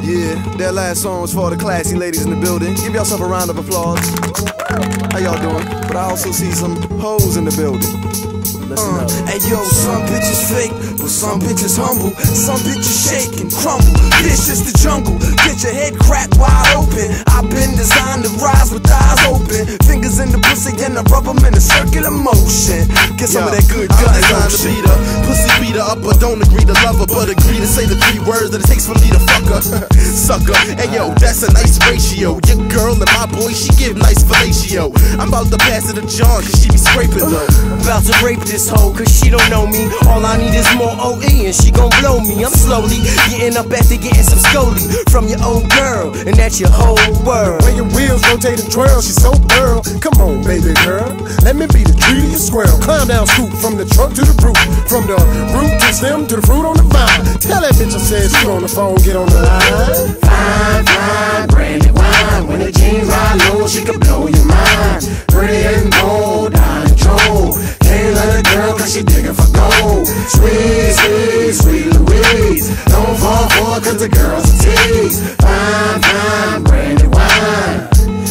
Yeah, that last song was for the classy ladies in the building. Give yourself a round of applause. How y'all doing? But I also see some hoes in the building. Listen up. Hey yo, some bitches fake, but some bitches humble. Some bitches shake and crumble. This is the jungle. Get your head cracked wide open. I've been designed to rise with eyes open. Fingers in the pussy and I rub them in a circular motion. Get some of that good gun to beat her. Pussy beat her up, but don't agree to love her, but agree to say the 3 words that it takes for me to fuck her. Sucker. Hey yo, that's a nice ratio. Your girl and my boy, she give nice fellatio. I'm about to pass it to John, cause she be scraping though. About to rape this hoe, cause she don't know me. All I need is more OE and she gon' blow me. I'm slowly getting up after getting some scolding from your old girl, and that's your whole world. When your wheels rotate and twirl, she's so girl. Come on, baby girl, let me be the tree to your squirrel. Climb down, scoop from the trunk to the root, from the root to the stem to the fruit on the vine. Tell that bitch I said shoot on the phone, get on the line. Fine, fine, Brandywine. When the jeans ride low, she can blow your mind. Pretty and bold, I control. Can't let a girl cause she digging for gold. Sweet, sweet, sweet Louise. Don't fall for her cause the girl's a tease. Fine, fine, Brandywine.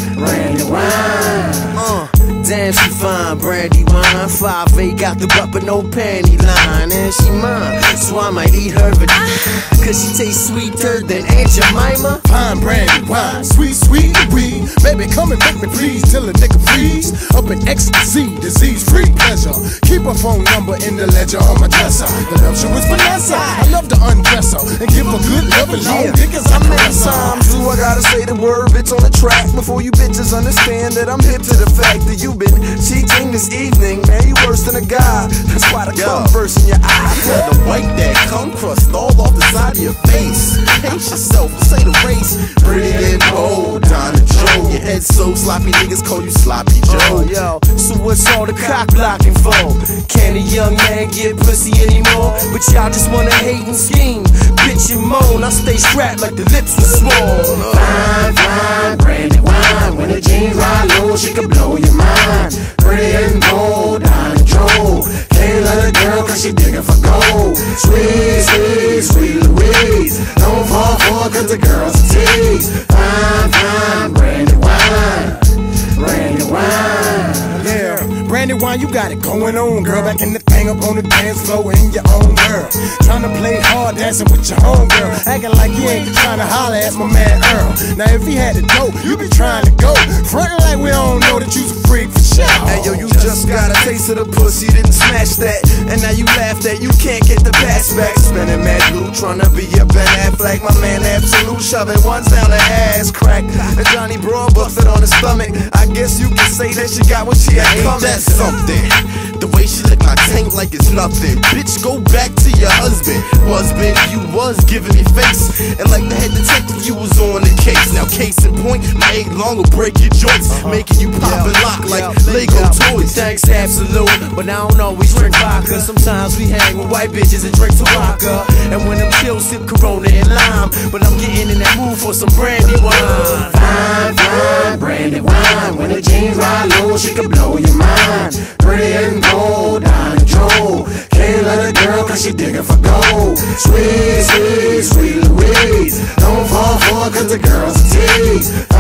Brandywine. Damn, she fine, Brandywine. 5'8", got the butt but no panty line. And she mine, so I might eat her cause she tastes sweeter than Aunt Jemima. Fine Brandywine, sweet, sweet weed. Baby, come and make me please till the nigga freeze. Up in ecstasy, disease-free pleasure. Keep her phone number in the ledger on my dresser. The luxurious Vanessa, I love to undress her and give her good love and long dick as I press her. Sometimes do I gotta say the word bitch on the track before you bitches understand that I'm hip to the fact that you've been cheating this evening. Man, you worse than a guy. That's why the cum burst in your eye. The white that cum crust all off the side of your face. Hate yourself, say the race. Pretty and bold, Donna Joe. Your head so sloppy, niggas call you Sloppy Joe. Yo, so what's all the cock blocking for? Can a young man get pussy anymore? But y'all just wanna hate and scheme, bitch and moan. I stay strapped like the lips was small. Fine, fine, Brandywine. When the jeans ride low, she can blow your mind. Pretty and bold, I control. Can't let a girl cause she digging for gold. Sweet, sweet, sweet Louise. Don't fall for her cause the girl's a tease. Fine, fine, Brandywine. Brandywine. Yeah, Brandywine, you got it going on, girl. Back in the thing up on the dance floor in your own world. Tryna play hard, dancing with your homegirl. Acting like you ain't tryna holler at my man Earl. Now if he had to go, you be trying to go. Frontin' like we don't know that you's a freak for sure. Hey yo, you just got a taste of the pussy, didn't smash that. And now you laugh that you can't get the pass back. Spinning mad blue, tryna be a Ben Affleck. My man Absolute, shoving ones down her ass crack. And Johnny Broad busted on his stomach. I guess you can say that she got what she had coming. That's something. The way she lick my tank like it's nothing. Bitch, go back to your husband. Husband, you was giving me face. And like the head detective, you was on the case. Now case in point, my 8 long will break your joints, making you pop and lock like Lego toys. Thanks, absolute, but I don't always drink vodka. Sometimes we hang with white bitches and drink Taraka. And when I'm chill, sip Corona and lime. But I'm getting in that mood for some Brandywine. Fine, fine, Brandywine. When the jeans ride low, she can blow your mind. Pretty and bold, I control. Can't let a girl cause she digging for gold. Sweet, sweet, sweet Louise. Don't fall for her cause the girl's a tease.